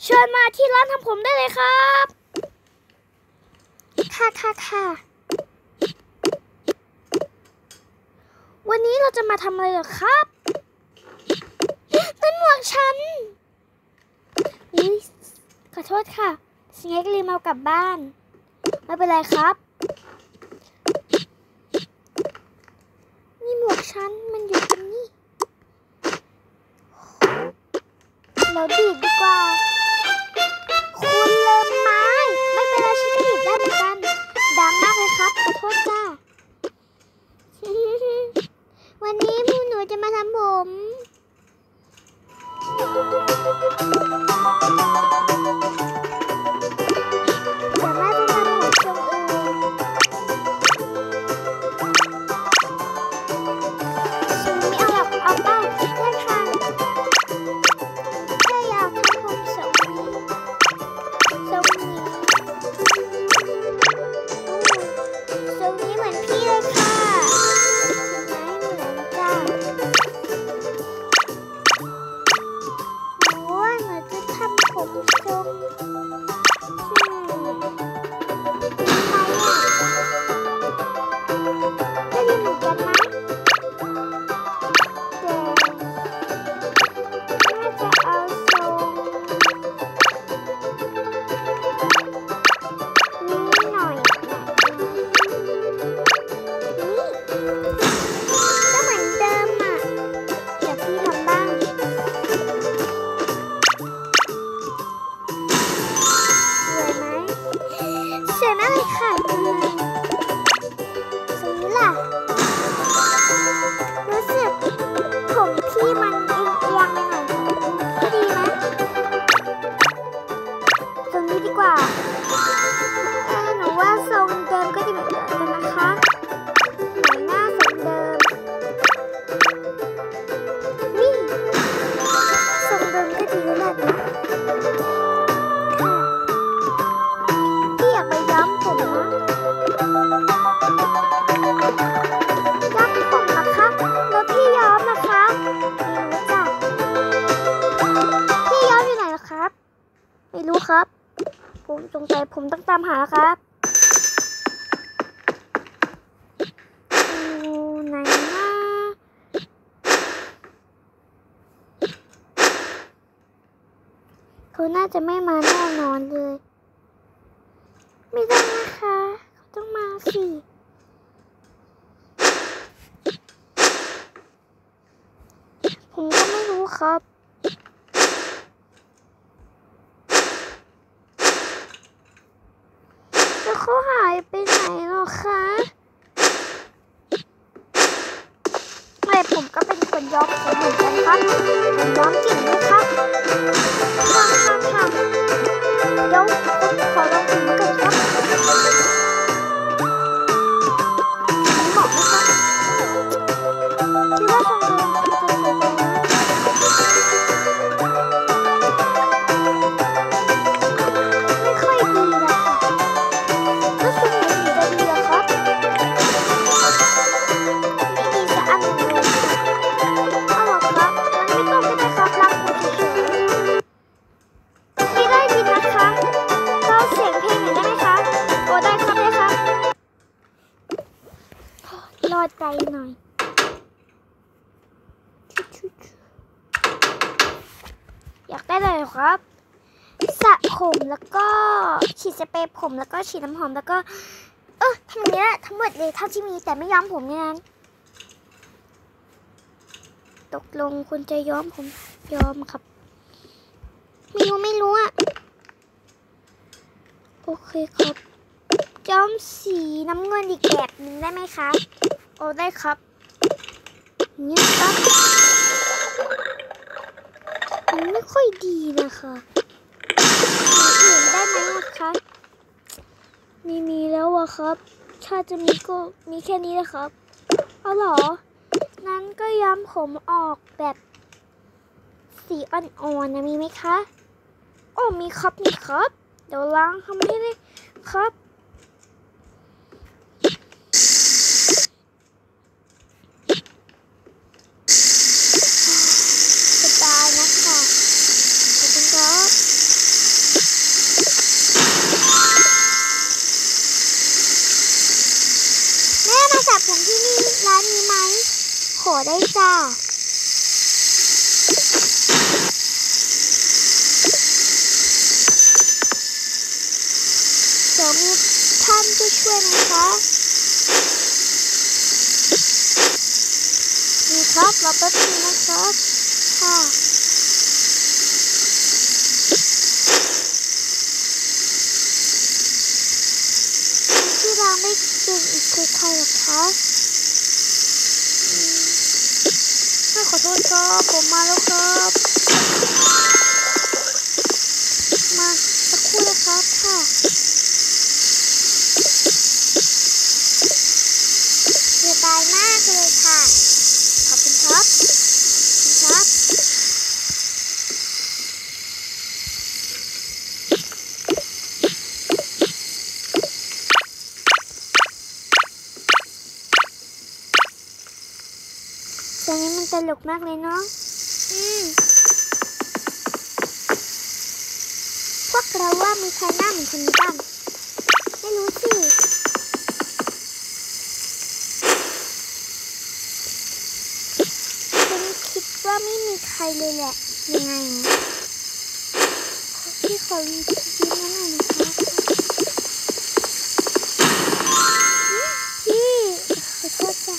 เชิญมาที่ร้านทำผมได้เลยครับค่ะวันนี้เราจะมาทำอะไรเหรอครับนั่นหมวกฉันขอโทษค่ะสเน็กรีมเอากลับบ้านไม่เป็นไรครับนี่หมวกฉันมันอยู่ตรงนี้เราดีดดีกว่าคุณเลิมไม้ไม่เป็นไรฉันก็ดีดได้เหมือนกันดังมากเลยครับขอโทษจ้า วันนี้พวกหนูจะมาทำผมสามารถไปทำผมทรงอื่นทรงนี้เอาเป้าได้ค่ะถ้าอยากทำผมทรงนี้ทรงนี้เหมือนพี่เลยค่ะไม่รู้ครับผมสงสัยผมต้องตามหาครับไหนนะเขาน่าจะไม่มาแน่นอนเลยไม่ได้นะคะเขาต้องมาสิผมก็ไม่รู้ครับแล้วเขาหายไปไหนหรอคะไม่ผมก็เป็นคนย้อมผมเหมือนกันครับผมย้อมเก่งไหมครับค่ะเดี๋ยวผมขอลองดูกันครับเหมาะไหมครับคิดว่าทรงเดิมจะสวยไหมไม่ค่อยดีนะคะแล้วทรงไหนถึงจะดีอะครับไม่ดีสักอันหนึ่งเลยเอาหรอครับงั้นไม่ต้องก็ได้ครับรักคุณเฉยๆไม่ได้ยินนะคะเล่าเสียงเพลงหน่อยได้ไหมคะโอ้ได้ครับรอดใจหน่อยอยากได้เลยครับสระผมแล้วก็ฉีดสเปรย์ผมแล้วก็ฉีดน้ำหอมแล้วก็ทำอย่างนี้ทั้งหมดเลยเท่าที่มีแต่ไม่ย้อมผมเนี่ยนั้นตกลงคุณจะย้อมผมย้อมครับไม่รู้อะโอเคครับย้อมสีน้ำเงินอีกแบบหนึ่งได้ไหมคะโอ้ได้ครับนี่ครับมันไม่ค่อยดีนะคะอื่นได้ไหมคะไม่มีแล้วอะครับถ้าจะมีก็มีแค่นี้นะครับเอาเหรอนั้นก็ย้อมผมออกแบบสีอ่อนๆนะมีไหมคะโอ้มีครับเดี๋ยวล้างทำให้เลยครับสบายนะคะขอบคุณครับ เดี๋ยวผมจะย้อมผมแล้วก็ฉีดน้ำหอมแล้วก็ฉีดสเปรย์ผมแล้วก็ฉีดน้ำหอมแล้วก็ฉีดน้ำหอมแล้วก็ฉีดสเปรย์ผมขอได้จ้าเดี๋ยวมีท่านผู้ช่วยนะคะนี่ครับรอแป๊บนึงนะครับค่ะที่เราไม่เก่งอีกคือใครหรอคะขอโทษครับผมมาแล้วครับมาสักครู่นะครับค่ะสบายมากเลยค่ะขอบคุณครับครับตอนนี้มันตลกมากเลยเนาะพวกเราว่ามีใครหน้าเหมือนคนนี้บ้างไม่รู้สิฉันคิดว่าไม่มีใครเลยแหละยังไงพี่ขอรีบยิ้มหน่อยนะคะพี่ขอโทษจ้ะ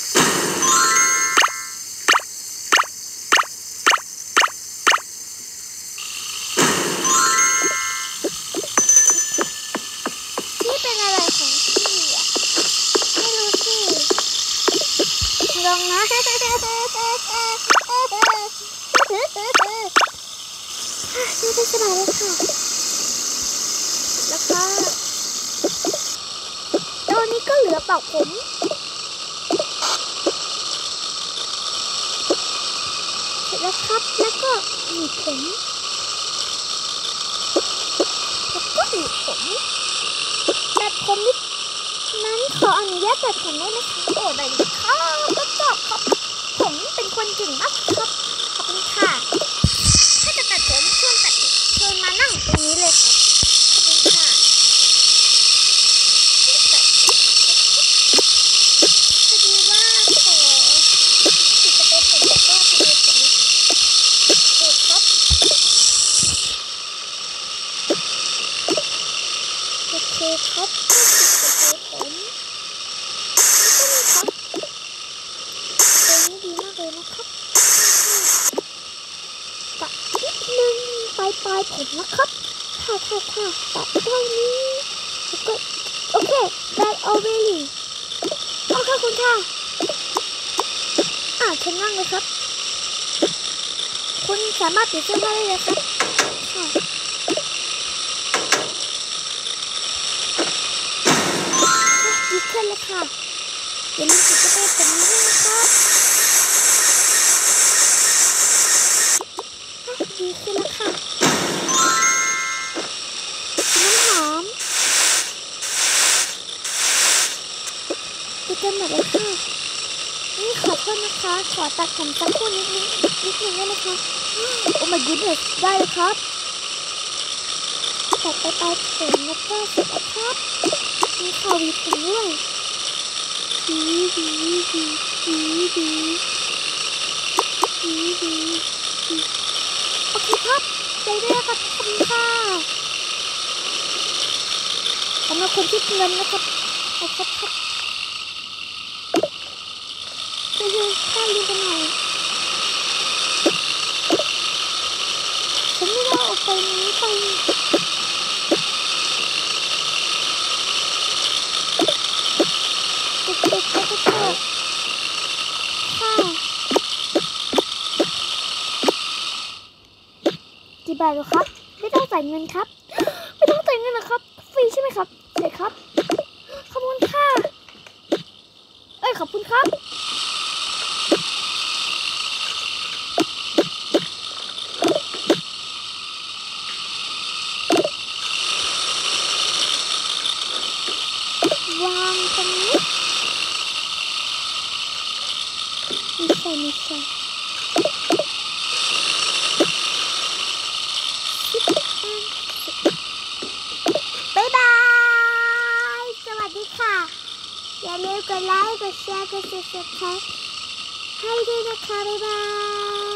ลงนะนี่เป็นสบายเลยค่ะแล้วก็ตอนนี้ก็เหลือเป่าผมเสร็จแล้วครับแล้วก็หนีบผมแล้วก็หนีบผมตัดผมนิดนั้นขออนุญาตตัดผมได้ไหมคะโอ้ได้เลยครับก็จบครับผมเป็นคนเก่งมากครับขอบคุณค่ะถ้าจะตัดผมเชิญมานั่งตรงนี้เลยครับขอบคุณค่ะพอดีว่าขอติดสเปรย์ผมแล้วก็ทำให้ผมโอ้ครับโอเคครับติดสเปรย์ผมปลายผมนะครับค่ะตัดตรงนี้แล้วก็โอเคได้เอาเวลี่โอเคคุณค่ะฉันนั่งเลยครับคุณสามารถเปลี่ยนเสื้อผ้าได้เลยครับค่ะดีขึ้นเลยค่ะอย่าลืมติดกระเป๋าผมนี้ด้วยนะครับดีขึ้นแล้วค่ะดีกันหมดเลยค่ะนี่ขอโทษนะคะขอตัดผมสักครู่นิดนึงได้ไหมคะโอ้ my goodness ได้เลยครับตัดไปปลายผมแล้วก็เสร็จแล้วครับมีข่าววีผมด้วยดีโอเคครับใจด้วยครับขอบคุณค่ะสำหรับคนที่เงินนะครับครับข้าลืมไปหน่อยฉันไม่ได้เอาไปนี้ไปเด็กๆก็ค่ะกี่บาทหรอครับไม่ต้องจ่ายเงินครับไม่ต้องจ่ายเงินนะครับฟรีใช่ไหมครับใช่ครับขอบคุณค่ะขอบคุณครับวางตรงนี้ไม่ใช่บ๊ายบายสวัสดีค่ะอย่าลืมกดไลค์กดแชร์กด Subscribe ให้ด้วยนะคะบ๊ายบาย